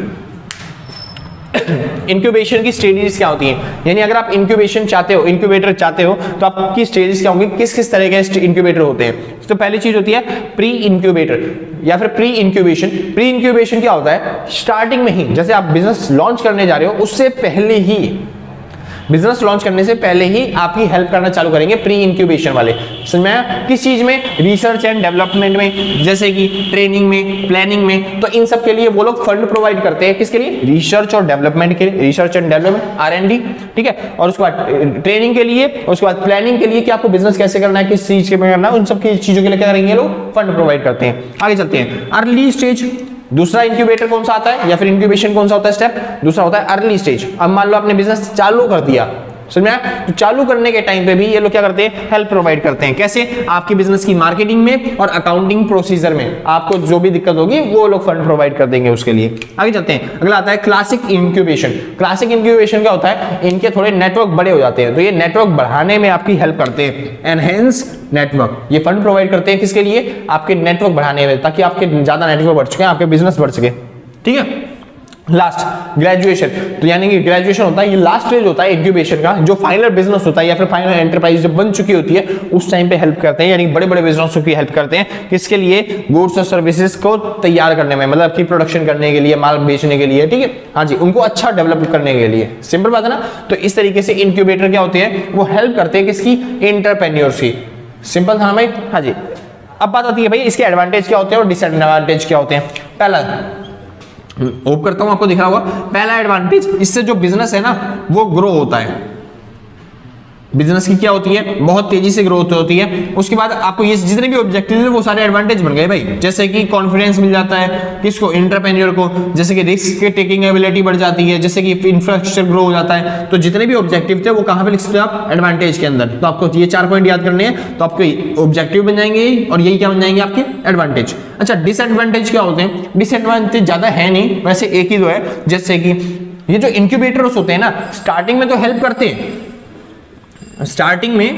S1: इंक्यूबेशन की स्टेजेस क्या होती हैं, यानी अगर आप इंक्यूबेशन चाहते हो, इंक्यूबेटर चाहते हो, तो आपकी स्टेजेस क्या होंगी, किस किस तरह के इंक्यूबेटर होते हैं। तो पहली चीज होती है प्री इंक्यूबेटर या फिर प्री इंक्यूबेशन। प्री इंक्यूबेशन क्या होता है? स्टार्टिंग में ही, जैसे आप बिजनेस लॉन्च करने जा रहे हो उससे पहले ही, बिजनेस लॉन्च करने से पहले ही आपकी हेल्प करना चालू करेंगे प्री इंक्यूबेशन वाले। समझ में आया? किस चीज में? रिसर्च एंड डेवलपमेंट में, जैसे कि ट्रेनिंग में, प्लानिंग में, तो इन सब के लिए वो लोग फंड प्रोवाइड करते हैं। किसके लिए? रिसर्च और डेवलपमेंट के लिए, research and development, R and D. ठीक है? और उसके बाद ट्रेनिंग के लिए, और उसके बाद प्लानिंग के लिए कि आपको बिजनेस कैसे करना है, किस चीज के में करना है, उन सब की चीजों के लिए क्या करेंगे लोग? फंड प्रोवाइड करते हैं। आगे चलते हैं अर्ली स्टेज। दूसरा इंक्यूबेटर कौन सा आता है, या फिर इंक्यूबेशन कौन सा होता है स्टेप? दूसरा होता है अर्ली स्टेज। अब मान लो आपने बिजनेस चालू कर दिया, समझ में आया? तो चालू करने के टाइम पे भी ये लोग क्या करते हैं? हेल्प प्रोवाइड करते हैं। कैसे? आपकी बिजनेस की मार्केटिंग में और अकाउंटिंग प्रोसीजर में आपको जो भी दिक्कत होगी वो लोग फंड प्रोवाइड कर देंगे उसके लिए। आगे चलते हैं, अगला आता है क्लासिक इंक्यूबेशन। क्लासिक इंक्यूबेशन क्या होता है? इनके थोड़े नेटवर्क बड़े हो जाते हैं, तो ये नेटवर्क बढ़ाने में आपकी हेल्प करते हैं। एनहेंस नेटवर्क, ये फंड प्रोवाइड करते हैं किसके लिए? आपके नेटवर्क बढ़ाने में, ताकि आपके ज्यादा नेटवर्क बढ़ चुके हैं, आपके बिजनेस बढ़ सके। ठीक है? लास्ट ग्रेजुएशन, तो यानी कि ग्रेजुएशन होता है, ये लास्ट स्टेज होता है इंक्यूबेशन का, जो फाइनल बिजनेस होता है या फिर फाइनल एंटरप्राइज जब बन चुकी होती है उस टाइम पे हेल्प करते हैं, यानी बड़े बड़े बिजनेसों की हेल्प करते हैं। किसके लिए? गुड्स और सर्विसेज को तैयार करने में, मतलब की प्रोडक्शन करने के लिए, माल बेचने के लिए। ठीक है? हाँ जी, उनको अच्छा डेवलप करने के लिए। सिंपल बात है ना? तो इस तरीके से इंक्यूबेटर क्या होते हैं? वो हेल्प करते हैं किसकी? एंटरप्रेन्योर्स की। सिंपल था भाई? हाँ जी। अब बात आती है भाई इसके एडवांटेज क्या होते हैं और डिसएडवांटेज क्या होते हैं। पहला, होप करता हूं आपको दिख रहा होगा, पहला एडवांटेज, इससे जो बिजनेस है ना वो ग्रो होता है। बिजनेस की क्या होती है? बहुत तेजी से ग्रोथ होती है। उसके बाद आपको ये जितने भी ऑब्जेक्टिव है वो सारे एडवांटेज बन गए भाई, जैसे कि कॉन्फिडेंस मिल जाता है किसको? एंटरप्रेन्योर को। जैसे कि रिस्क के टेकिंग एबिलिटी बढ़ जाती है, जैसे कि इंफ्रास्ट्रक्चर ग्रो हो जाता है। तो जितने भी ऑब्जेक्टिव थे वो कहां पे लिख सकते हो आप? एडवांटेज के अंदर। तो आपको ये चार पॉइंट याद करने हैं, तो आपके ऑब्जेक्टिव बन जाएंगे और यही क्या बन जाएंगे? आपके एडवांटेज। अच्छा, डिसएडवांटेज क्या होते हैं? डिसएडवांटेज ज्यादा है नहीं, वैसे एक ही दो है। जैसे कि ये जो इंक्यूबेटर्स होते हैं ना, स्टार्टिंग में तो हेल्प करते हैं, स्टार्टिंग में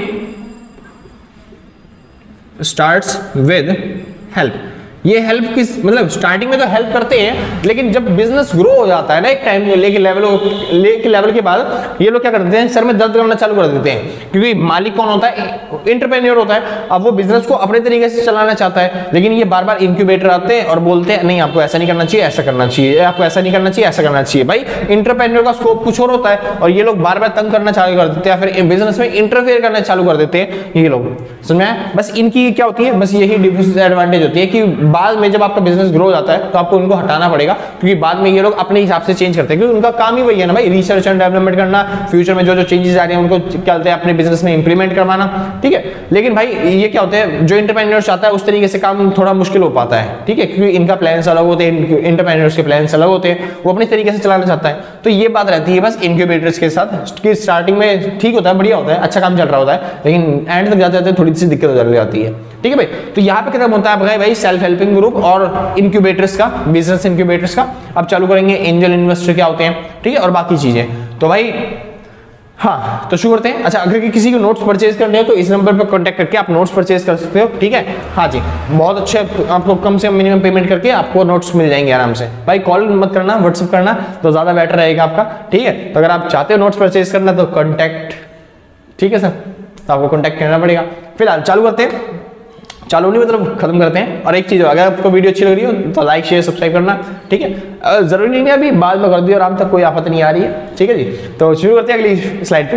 S1: स्टार्ट्स विद हेल्प। ये हेल्प किस मतलब स्टार्टिंग में तो हेल्प करते हैं, लेकिन जब बिजनेस ग्रो हो जाता है ना एक टाइम लेके लेवल लेके लेवल के बाद ये लोग क्या करते हैं? सर में दर्द करना चालू कर देते हैं, क्योंकि मालिक कौन होता है? एंटरप्रेन्योर होता है। अब वो बिजनेस को अपने तरीके से चलाना चाहता है, लेकिन ये बार बार इंक्यूबेटर आते हैं और बोलते हैं नहीं आपको ऐसा नहीं करना चाहिए, ऐसा करना चाहिए, आपको ऐसा नहीं करना चाहिए, ऐसा करना चाहिए। भाई एंटरप्रेन्योर का स्कोप कुछ और होता है और ये लोग बार बार तंग करना चालू कर देते हैं, फिर बिजनेस में इंटरफेयर करना चालू कर देते हैं ये लोग। समझ में आया? बस इनकी क्या होती है? बस यही डिसएडवांटेज होती है कि बाद में जब आपका बिजनेस ग्रो हो जाता है तो आपको उनको हटाना पड़ेगा, क्योंकि बाद में ये लोग अपने हिसाब से चेंज करते हैं, क्योंकि उनका काम ही वही है ना भाई, रिसर्च एंड डेवलपमेंट करना, फ्यूचर में जो जो चेंजेस आ रहे हैं उनको क्या बोलते हैं अपने बिजनेस में इंप्लीमेंट करवाना। ठीक है? लेकिन भाई ये क्या होता है, जो एंटरप्रेन्योर चाहता है उस तरीके से काम थोड़ा मुश्किल हो पाता है। ठीक है? क्योंकि इनका प्लान्स अलग होते हैं, एंटरप्रेन्योर्स के प्लान्स अलग होते हैं, वो अपने तरीके से चलाना चाहता है। तो ये बात रहती है बस इंक्यूबेटर्स के साथ कि स्टार्टिंग में ठीक होता है, बढ़िया होता है, अच्छा काम चल रहा होता है, लेकिन एंड तक जाते जाते थोड़ी सी दिक्कत हो जाती है। ठीक है भाई? तो यहाँ पे खत्म होता है भाई सेल्फ हेल्पिंग ग्रुप और इंक्यूबेटर्स का, बिजनेस इंक्यूबेटर्स का। अब चालू करेंगे एंजल इन्वेस्टर क्या होते हैं, ठीक है, और बाकी चीजें। तो भाई हाँ, तो शुरू करते हैं। अच्छा, अगर किसी को नोट्स परचेज करने हो तो इस नंबर पर कांटेक्ट करके आप नोट्स परचेज कर सकते हो। ठीक है? हाँ जी, बहुत अच्छे, आपको कम से कम मिनिमम पेमेंट करके आपको नोट्स मिल जाएंगे आराम से। भाई कॉल मत करना, व्हाट्सएप करना तो ज्यादा बेटर रहेगा आपका। ठीक है? तो अगर आप चाहते हो नोट्स परचेज करना तो कॉन्टैक्ट, ठीक है सर, तो आपको कॉन्टैक्ट करना पड़ेगा। फिलहाल चालू करते हैं, चालू नहीं मतलब खत्म करते हैं। और एक चीज, अगर आपको वीडियो अच्छी लग रही हो तो लाइक शेयर सब्सक्राइब करना। ठीक है? जरूरी नहीं है अभी, बाद में कर दियो आराम तक, कोई आफत नहीं आ रही है। ठीक है जी? तो शुरू करते हैं अगली स्लाइड पे।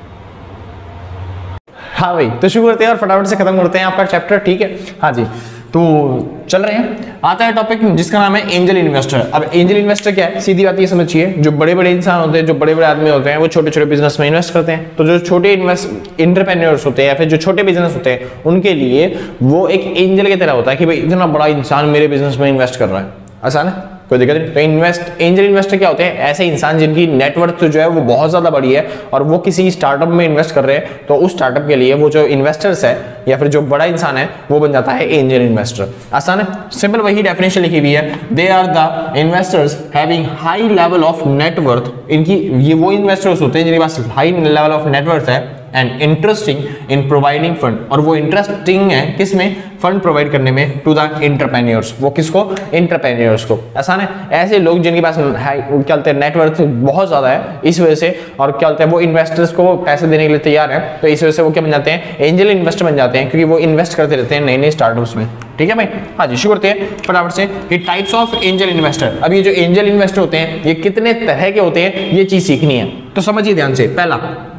S1: हाँ भाई, तो शुरू करते हैं और फटाफट से खत्म करते हैं आपका चैप्टर। ठीक है? हाँ जी, तो चल रहे हैं, आता है टॉपिक जिसका नाम है एंजल इन्वेस्टर। अब एंजल इन्वेस्टर क्या है, सीधी बात ये समझिए, जो बड़े बड़े इंसान होते हैं, जो बड़े बड़े आदमी होते हैं, वो छोटे छोटे बिजनेस में इन्वेस्ट करते हैं। तो जो छोटे इन्वेस्ट इंटरप्रेन्योर्स होते हैं या फिर जो छोटे बिजनेस होते हैं, उनके लिए वो एक एंजल की तरह होता है कि भाई इतना बड़ा इंसान मेरे बिजनेस में इन्वेस्ट कर रहा है, आसान है, कोई दिक्कत नहीं। तो इन्वेस्ट एंजल इन्वेस्टर क्या होते हैं, ऐसे इंसान जिनकी नेटवर्थ जो है वो बहुत ज्यादा बड़ी है और वो किसी स्टार्टअप में इन्वेस्ट कर रहे हैं, तो उस स्टार्टअप के लिए वो जो इन्वेस्टर्स है या फिर जो बड़ा इंसान है वो बन जाता है एंजल इन्वेस्टर। आसान है, सिंपल वही डेफिनेशन लिखी हुई है, they are the investors having high level of net worth. इनकी ये वो इन्वेस्टर्स होते हैं जिनके पास हाई लेवल ऑफ नेटवर्थ है and interesting in providing fund, और वो इंटरेस्टिंग है किसमें, फंड प्रोवाइड करने में, टू द एंटरप्रेन्योर्स। वो किसको, एंटरप्रेन्योर्स को। आसान है, ऐसे लोग जिनके पास क्या बोलते हैं नेटवर्थ बहुत ज्यादा है, इस वजह से, और क्या बोलते हैं वो इन्वेस्टर्स को पैसे देने के लिए तैयार है, तो इस वजह से वो क्या बन जाते हैं, एंजल इन्वेस्टर बन जाते हैं, क्योंकि वो इन्वेस्ट करते रहते हैं नए नए स्टार्टअप्स में। ठीक है भाई, हाँ जी, शुरू करते हैं फटाफट से कि टाइप्स ऑफ एंजल इन्वेस्टर। अब ये जो एंजल इन्वेस्टर होते हैं ये कितने तरह के होते हैं, ये चीज सीखनी है, तो समझिए ध्यान से। पहला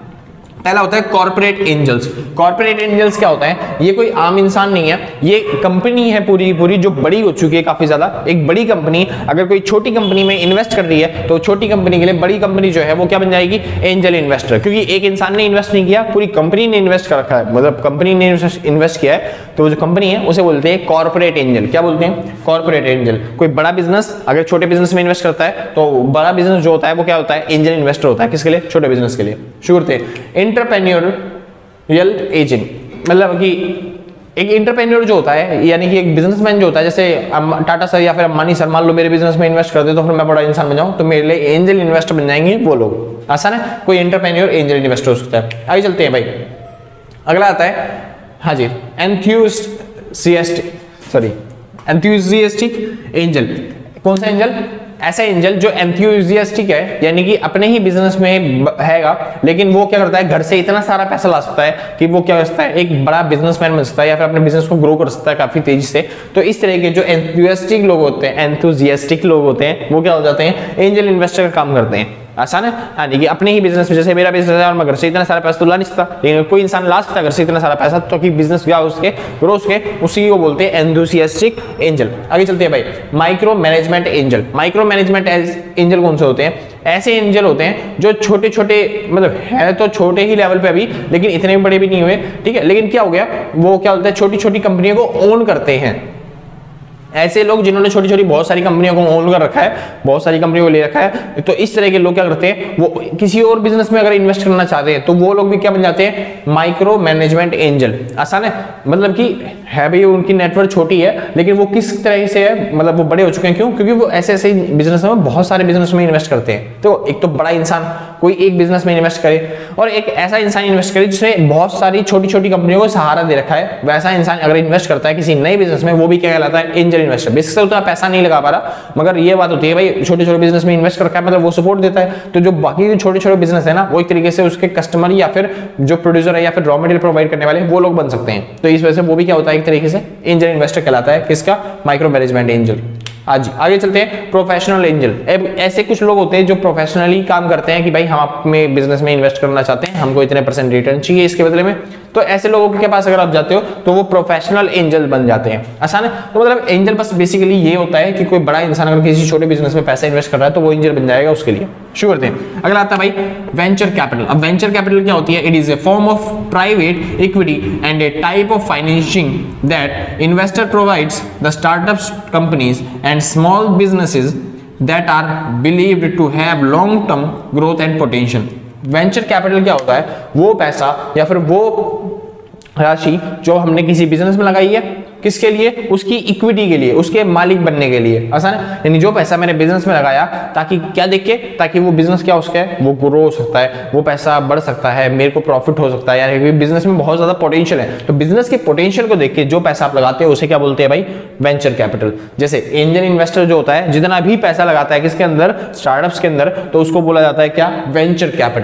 S1: पहला होता है कॉर्पोरेट एंजल्स। कॉर्पोरेट एंजल्स क्या होता है, ये कोई आम इंसान नहीं है, ये कंपनी है पूरी पूरी जो बड़ी हो चुकी है काफी ज्यादा। एक बड़ी कंपनी अगर कोई छोटी कंपनी में इन्वेस्ट कर रही है तो छोटी कंपनी के लिए बड़ी कंपनी जो है वो क्या बन जाएगी, एंजल इन्वेस्टर। क्योंकि एक इंसान ने इन्वेस्ट नहीं किया, पूरी कंपनी ने इन्वेस्ट कर रखा है, मतलब कंपनी ने इन्वेस्ट किया है, तो जो कंपनी है उसे बोलते हैं कॉर्पोरेट एंजल। क्या बोलते हैं, कॉर्पोरेट एंजल। कोई बड़ा बिजनेस अगर छोटे बिजनेस में इन्वेस्ट करता है तो बड़ा बिजनेस जो होता है वो क्या होता है, एंजल इन्वेस्टर होता है। किसके लिए, छोटे बिजनेस के लिए। शुरू करते हैं एंटरप्रेन्योरियल एजेंट, मतलब कि एक एंटरप्रेन्योर जो होता है यानी कि एक बिजनेसमैन जो होता है, जैसे टाटा सर या फिर अंबानी सर मान लो मेरे बिजनेस में इन्वेस्ट कर दे तो फिर मैं बड़ा इंसान बन जाऊं, तो मेरे लिए एंजल इन्वेस्टर बन जाएंगे वो लोग। आसान है, कोई एंटरप्रेन्योर एंजल इन्वेस्टर हो सकता है। आगे चलते हैं भाई, अगला आता है, हाँ जी, एंथ्यूसियास्टिक सॉरी एंथ्यूसियास्टिक एंजल। कौन सा एंजल, ऐसा एंजल जो एंथ्यूसियास्टिक है, यानी कि अपने ही बिजनेस में हैगा, लेकिन वो क्या करता है, घर से इतना सारा पैसा ला सकता है कि वो क्या कर सकता है, एक बड़ा बिजनेसमैन बन सकता है या फिर अपने बिजनेस को ग्रो कर सकता है काफी तेजी से। तो इस तरह के जो एंथ्यूसियास्टिक लोग होते हैं एंथुसियास्टिक लोग होते हैं वो क्या हो जाते हैं, एंजल इन्वेस्टर का काम करते हैं। आसान है, हाँ जी, कि अपने ही बिजनेस में, जैसे मेरा बिजनेस है और मैं घर से इतना सारा पैसा तो ला नहीं सकता, लेकिन कोई इंसान ला सकता है घर से इतना सारा पैसा, तो कि बिजनेस क्या उसके ग्रो उसके, उसी को बोलते हैं एंथुसियास्टिक एंजल। आगे चलते हैं भाई, micro management angel. Micro management angel कौन से होते हैं, ऐसे एंजल होते हैं जो छोटे छोटे, मतलब है तो छोटे ही लेवल पे अभी, लेकिन इतने बड़े भी नहीं हुए, ठीक है, लेकिन क्या हो गया, वो क्या बोलते हैं, छोटी छोटी कंपनियों को ओन करते हैं। ऐसे लोग जिन्होंने छोटी छोटी बहुत सारी कंपनियों को ओन कर रखा है, बहुत सारी कंपनियों को ले रखा है, तो इस तरह के लोग क्या करते हैं, वो किसी और बिजनेस में अगर इन्वेस्ट करना चाहते हैं तो वो लोग भी क्या बन जाते हैं, माइक्रो मैनेजमेंट एंजल। आसान है, मतलब कि है भाई उनकी नेटवर्क छोटी है लेकिन वो किस तरह से है, मतलब वो बड़े हो चुके हैं। क्यों, क्योंकि वो ऐसे ऐसे बिजनेस में, बहुत सारे बिजनेस में इन्वेस्ट करते हैं। तो एक तो बड़ा इंसान कोई एक बिजनेस में इन्वेस्ट करे, और एक ऐसा इंसान इन्वेस्ट करे जिसने बहुत सारी छोटी छोटी कंपनियों को सहारा दे रखा है, वैसा इंसान अगर इन्वेस्ट करता है किसी नए बिजनेस में, वो भी क्या कहलाता है, एंजल इन्वेस्टर। बेसिक से उतना पैसा नहीं लगा पा रहा, मगर ये बात होती है भाई छोटे छोटे बिजनेस में इन्वेस्ट कर रखा है, मतलब वो सपोर्ट देता है। तो जो बाकी छोटे छोटे बिजनेस है ना, वो एक तरीके से उसके कस्टमर या फिर जो प्रोड्यूसर है या फिर रॉ मटेरियल प्रोवाइड करने वाले वो लोग बन सकते हैं। तो इस वजह से वो भी क्या होता है, एक तरीके से एंजल इन्वेस्टर कहलाता है। किसका, माइक्रो मैनेजमेंट एंजल। आज आगे चलते हैं, प्रोफेशनल एंजल। ऐसे कुछ लोग होते हैं जो प्रोफेशनली काम करते हैं कि भाई हम अपने बिजनेस में इन्वेस्ट करना चाहते हैं, हमको इतने परसेंट रिटर्न चाहिए इसके बदले में। तो ऐसे लोगों के पास अगर आप जाते हो तो वो प्रोफेशनल एंजल बन जाते हैं। आसान है, तो मतलब एंजल बस बेसिकली ये होता है कि कोई बड़ा इंसान अगर किसी छोटे बिजनेस में पैसा इन्वेस्ट कर रहा है तो वो एंजल बन जाएगा उसके लिए। शुरू करते हैं, अगला आता है भाई वेंचर कैपिटल। अब वेंचर कैपिटल क्या होती है, it is a form of private equity and a type of financing that investor provides the startups companies and small businesses that are believed to have long term growth and potential. Venture capital क्या होता है, वो पैसा या फिर वो राशि जो हमने किसी बिजनेस में लगाई है, किसके लिए, उसकी इक्विटी के लिए, उसके मालिक बनने के लिए। आसान है, यानी जो पैसा मैंने बिजनेस में लगाया ताकि क्या देख के, ताकि वो बिजनेस क्या उसका है, वो ग्रो हो सकता है, वो पैसा बढ़ सकता है, मेरे को प्रॉफिट हो सकता है, यानी बिजनेस में बहुत ज्यादा पोटेंशियल है। तो बिजनेस के पोटेंशियल को देख के जो पैसा आप लगाते हो उसे क्या बोलते हैं भाई, वेंचर कैपिटल। जैसे एंजल इन्वेस्टर जो होता है, जितना भी पैसा लगाता है किसके अंदर, स्टार्टअप्स के अंदर, तो उसको बोला जाता है क्या, वेंचर कैपिटल।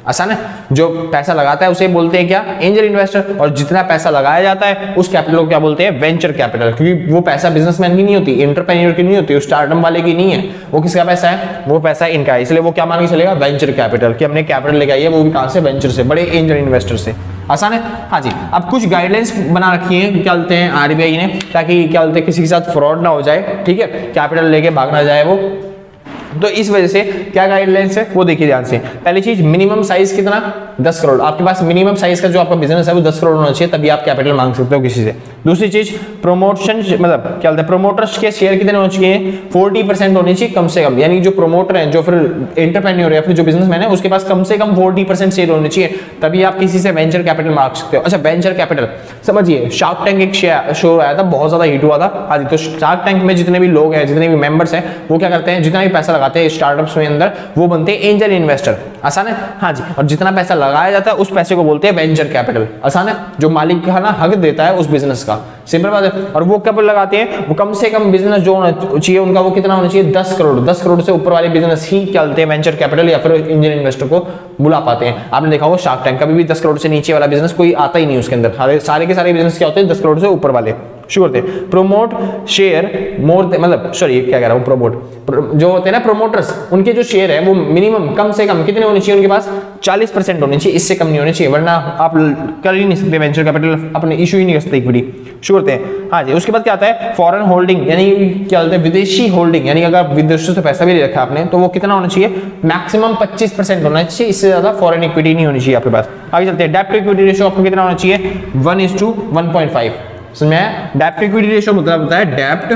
S1: आसान है। जो पैसा लगाता है उसे बोलते हैं क्या, एंजल इन्वेस्टर, और जितना पैसा लगाया जाता है उस कैपिटल को क्या बोलते हैं, वेंचर कैपिटल। क्योंकि वो पैसा बिजनेसमैन की नहीं होती, एंटरप्रेन्योर की नहीं होती, स्टार्टअप वाले की नहीं है, वो किसका पैसा है, वो पैसा इनका है, इसलिए वो क्या मान के चलेगा, वेंचर कैपिटल, कि हमने कैपिटल लेके आई है, वो भी कहां से, वेंचर से, बड़े एंजल इन्वेस्टर से। आसान है। हाँ जी, अब कुछ गाइडलाइंस बना रखी है, क्या बोलते हैं आरबीआई ने, ताकि क्या बोलते हैं किसी के साथ फ्रॉड ना हो जाए, ठीक है, कैपिटल लेके भाग ना जाए वो। तो इस वजह से क्या गाइडलाइंस है वो देखिए ध्यान से। पहली चीज, मिनिमम साइज कितना, दस करोड़। आपके पास मिनिमम साइज का जो आपका बिजनेस है वो दस करोड़ होना चाहिए, तभी आप कैपिटल मांग सकते हो किसी से। दूसरी चीज, प्रमोशन, मतलब क्या बोलते हैं, प्रोमोटर्स के शेयर कितने होने चाहिए, चालीस परसेंट होने चाहिए कम से कम। यानी जो प्रोमोटर है, जो फिर एंटरप्रेन्योर या फिर जो बिजनेसमैन है, उसके पास कम से कम चालीस परसेंट शेयर होने चाहिए, तभी आप किसी से वेंचर कैपिटल मांग सकते हो। अच्छा, वेंचर कैपिटल समझिए, शार्क टैंक एक शो आया था, बहुत ज्यादा हिट हुआ था। हाँ जी, तो शार्क टैंक में जितने भी लोग हैं, जितने भी मेंबर्स हैं, वो क्या करते हैं, जितना भी पैसा लगाते हैं स्टार्टअप्स में अंदर, वो बनते हैं एंजल इन्वेस्टर। आसान है। हाँ जी, और जितना पैसा लगाया जाता है उस पैसे को बोलते हैं वेंचर कैपिटल। आसान है। जो मालिक का ना हक देता है उस बिजनेस का, सिंपल बात है। और वो कब लगाते हैं, वो कम से कम बिजनेस जो होना चाहिए उनका, वो कितना होना चाहिए, दस करोड़। दस करोड़ से ऊपर वाले बिजनेस ही क्या बोलते हैं, वेंचर कैपिटल या फिर एंजल इन्वेस्टर को बुला पाते हैं। आपने देखा होगा शार्क टैंक, कभी भी दस करोड़ से नीचे वाला बिजनेस कोई आता ही नहीं उसके अंदर, सारे के सारे बिजनेस क्या होते हैं, दस करोड़ से ऊपर वाले शुरू होते हैं। प्रोमोट शेयर मोर, मतलब सॉरी क्या कह रहा हूं, प्रोमोट जो होते हैं ना प्रोमोटर्स, उनके जो शेयर है वो मिनिमम कम से कम कितने होने चाहिए, उनके पास चालीस परसेंट होने चाहिए, इससे कम नहीं होने चाहिए, वरना आप कर ही नहीं सकते वेंचर कैपिटल, अपने इशू ही नहीं कर सकते इक्विटी। शुरू होते हैं। हाँ जी, उसके बाद क्या आता है, फॉरेन होल्डिंग, यानी क्या बोलते हैं, विदेशी होल्डिंग, यानी अगर आप विदेशों से पैसा भी ले रखा है आपने, तो वो कितना होना चाहिए, मैक्सिमम पच्चीस परसेंट होना चाहिए, इससे ज्यादा फॉरेन इक्विटी नहीं होनी चाहिए आपके पास। आगे चलते हैं, डेब्ट टू इक्विटी रेशियो आपको कितना होना चाहिए, one is to one point five. समझ में, डेब्ट टू इक्विटी रेशियो मतलब होता है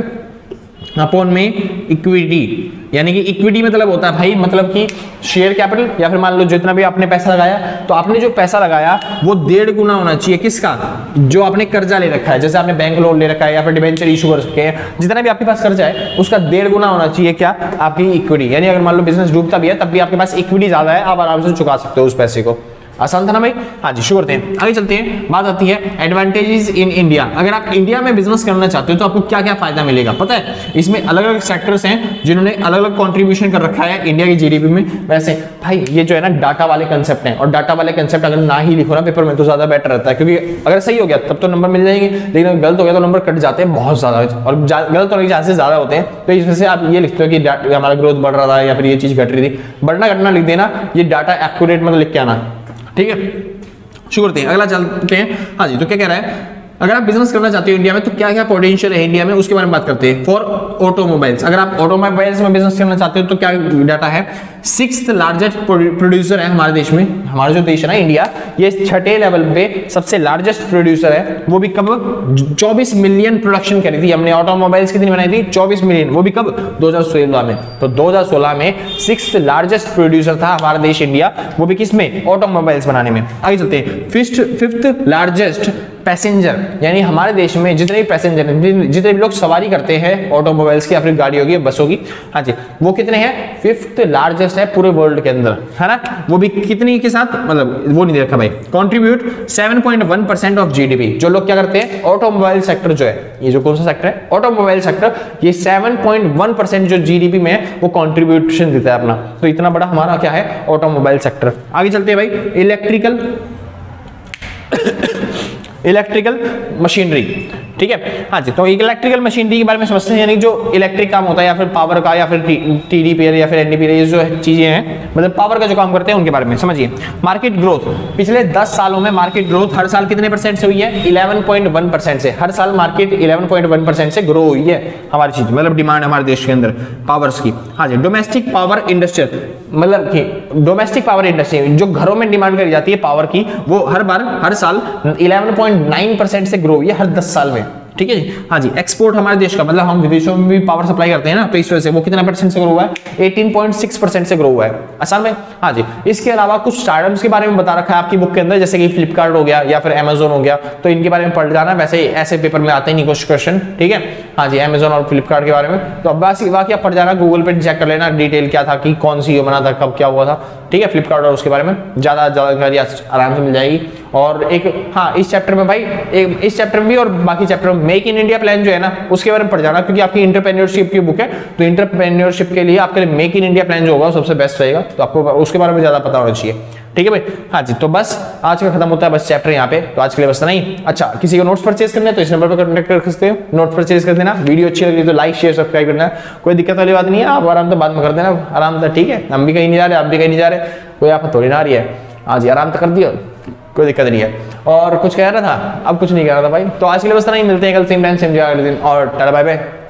S1: डेब्ट अपॉन में इक्विटी, यानी कि इक्विटी मतलब होता है भाई, मतलब कि शेयर कैपिटल, या फिर मान लो जितना भी आपने पैसा लगाया, तो आपने जो पैसा लगाया वो डेढ़ गुना होना चाहिए किसका, जो आपने कर्जा ले रखा है, जैसे आपने बैंक लोन ले रखा है या फिर डिबेंचर इशू कर सके हैं, जितना भी आपके पास कर्जा है उसका डेढ़ गुना होना चाहिए क्या, आपकी इक्विटी। यानी अगर मान लो बिजनेस डूबता भी है तब भी आपके पास इक्विटी ज्यादा है, आप आराम से चुका सकते हो उस पैसे को। आसान था ना भाई। हाँ जी, शुरू करते हैं, आगे चलते हैं। बात आती है एडवांटेजेस इन इंडिया। अगर आप इंडिया में बिजनेस करना चाहते हो तो आपको क्या क्या फायदा मिलेगा पता है। इसमें अलग अलग सेक्टर्स हैं जिन्होंने अलग अलग कंट्रीब्यूशन कर रखा है इंडिया की जीडीपी में। वैसे भाई ये जो है ना डाटा वाले कंसेप्ट हैं, और डाटा वाले कंसेप्ट अगर ना ही लिखो ना पेपर में तो ज्यादा बेटर रहता है, क्योंकि अगर सही हो गया तब तो नंबर मिल जाएंगे, लेकिन अगर गलत हो गया तो नंबर कट जाते हैं बहुत ज्यादा, और गलत होने के चांसेस ज्यादा होते हैं। तो इस वजह से आप ये लिखते हो कि हमारा ग्रोथ बढ़ रहा था या फिर ये चीज घट रही थी, बढ़ना घटना लिख देना, ये डाटा एक्यूरेट मतलब लिख के आना, ठीक है। शुरू करते हैं, अगला चलते हैं। हाँ जी, तो क्या कह रहा है, अगर आप बिजनेस करना चाहते हो इंडिया में तो क्या क्या पोटेंशियल है इंडिया में, उसके बारे में बात करते हैं। फॉर ऑटोमोबाइल्स, अगर आप ऑटोमोबाइल्स में बिजनेस करना चाहते हो तो क्या डाटा है, सिक्स्थ लार्जेस्ट प्रोड्यूसर है हमारे देश में, हमारा जो देश है ना इंडिया, ये छठे लेवल पे सबसे लार्जेस्ट प्रोड्यूसर है। वो भी कब, चौबीस मिलियन प्रोडक्शन करी थी हमने ऑटोमोबाइल्स, कितनी बनाई थी, चौबीस मिलियन, वो भी कब, दो हज़ार सोलह में। तो दो हज़ार सोलह में सिक्स्थ लार्जेस्ट प्रोड्यूसर था हमारा देश इंडिया, वो भी किसमें, ऑटोमोबाइल्स बनाने में। आगे चलते हैं, फिफ्थ फिफ्थ लार्जेस्ट पैसेंजर, यानी हमारे देश में जितने भी पैसेंजर, जितने भी लोग सवारी करते हैं ऑटोमोबाइल्स की या फिर गाड़ियों की, बसों की, हाँ जी, वो कितने हैं, फिफ्थ लार्जेस्ट है पूरे वर्ल्ड के अंदर, है ना। वो भी कितनी के साथ, मतलब वो नहीं देखा भाई, contribute seven point one percent of GDP. जो लोग क्या करते हैं, ऑटोमोबाइल सेक्टर जो है, ये जो कौन सा सेक्टर है, ऑटोमोबाइल सेक्टर, ये सेवन पॉइंट वन परसेंट जो जीडीपी में है वो कंट्रीब्यूशन देता है अपना। तो इतना बड़ा हमारा क्या है, ऑटोमोबाइल सेक्टर। आगे चलते हैं भाई, इलेक्ट्रिकल इलेक्ट्रिकल मशीनरी, ठीक है। हाँ जी, तो इलेक्ट्रिकल मशीनरी के बारे में समझते हैं, यानी जो इलेक्ट्रिक काम होता है या फिर पावर का या फिर टीडीपी या फिर एनडीपी, ये जो चीजें हैं मतलब पावर का जो काम करते हैं उनके बारे में समझिए। मार्केट ग्रोथ, पिछले दस सालों में मार्केट ग्रोथ हर साल कितने परसेंट से हुई है, इलेवन पॉइंट वन परसेंट से। हर साल market eleven point one percent से ग्रो हुई है हमारी चीज, मतलब डिमांड हमारे देश के अंदर पावर्स की। हाँ जी, डोमेस्टिक पावर इंडस्ट्री, मतलब कि डोमेस्टिक पावर इंडस्ट्री जो घरों में डिमांड करी जाती है पावर की, वो हर बार हर साल इलेवन पॉइंट नाइन परसेंट से ग्रो हुई है हर दस साल में, ठीक है जी। हाँ जी, एक्सपोर्ट हमारे देश का, मतलब हम विदेशों में भी पावर सप्लाई करते हैं ना, तो इस वजह से वो कितना परसेंट से ग्रो हुआ है, अठारह पॉइंट सिक्स परसेंट से ग्रो हुआ है असल में। हाँ जी, इसके अलावा कुछ स्टार्टअप्स के बारे में बता रखा है आपकी बुक के अंदर, जैसे कि फ्लिपकार्ट हो गया या फिर अमेजोन हो गया, तो इनके बारे में पढ़ जाना, वैसे ऐसे पेपर में आते ही नहीं कुछ क्वेश्चन, ठीक है। हाँ जी, अमेजोन और फ्लिपकार्ट के बारे में तो अब बाकी आप पढ़ जाना, गूगल पे चेक कर लेना डिटेल क्या था, कि कौन सी बना था, कब क्या हुआ था, ठीक है। फ्लिपकार्ट और उसके बारे में ज्यादा जानकारी आराम से मिल जाएगी। और एक हाँ, इस चैप्टर में भाई एक इस चैप्टर में भी और बाकी चैप्टर में मेक इन इंडिया प्लान जो है ना, उसके बारे में पढ़ जाना, क्योंकि आपकी एंटरप्रेन्योरशिप की बुक है, तो एंटरप्रेन्योरशिप के लिए आपके लिए मेक इन इंडिया प्लान जो होगा सबसे बेस्ट रहेगा, तो आपको उसके बारे में ज्यादा पता होना चाहिए। ठीक है भाई। हाँ जी, तो बस आज का खत्म होता है बस चैप्टर यहाँ पे, तो आज के लिए बस नहीं। अच्छा, किसी को नोट्स परचेज करना है तो इस नंबर पर कॉन्टैक्ट कर सकते हो, नोट्स परचेज कर देना। वीडियो अच्छी लगी तो लाइक शेयर सब्सक्राइब करना, कोई दिक्कत वाली बात नहीं है, आप आराम से बाद में कर देना आराम से, ठीक है। हम भी कहीं नहीं जा रहे, आप भी कहीं नहीं जा रहे, कोई आप थोड़ी ना आ रही है। हाँ जी, आराम से कर दिया, कोई दिक्कत नहीं है। और कुछ कह रहा था, अब कुछ नहीं कह रहा था भाई। तो आज के लिए बस नहीं, मिलते हैं कल सेम टाइम सेम जगह अगले दिन, और टाटा बाय बाय।